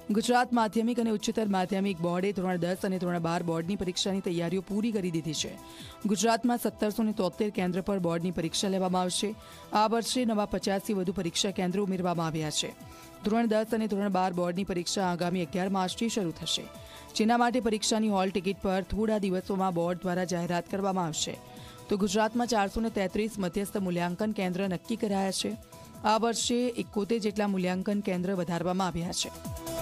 ગુજરાત માધ્યમિક અને ઉચ્ચતર માધ્યમિક બોર્ડે ધોરણ 10 અને ધોરણ 12 બોર્ડની પરીક્ષાની તૈયારીઓ પૂરી કરી દીધી છે. ગુજરાતમાં 1773 કેન્દ્ર પર બોર્ડની પરીક્ષા લેવામાં આવશે. આ વર્ષે નવા 50થી વધુ પરીક્ષા કેન્દ્રો ઉમેરવામાં આવ્યા છે. ધોરણ 10 અને ધોરણ 12 બોર્ડની પરીક્ષા આગામી 11 માર્ચથી શરૂ થશે, જેના માટે પરીક્ષાની હોલ ટિકિટ પર થોડા દિવસોમાં બોર્ડ દ્વારા જાહેરાત કરવામાં આવશે. તો ગુજરાતમાં 433 મધ્યસ્થ મૂલ્યાંકન કેન્દ્ર નક્કી કરાયા છે. આ વર્ષે 71 જેટલા મૂલ્યાંકન કેન્દ્ર વધારવામાં આવ્યા છે.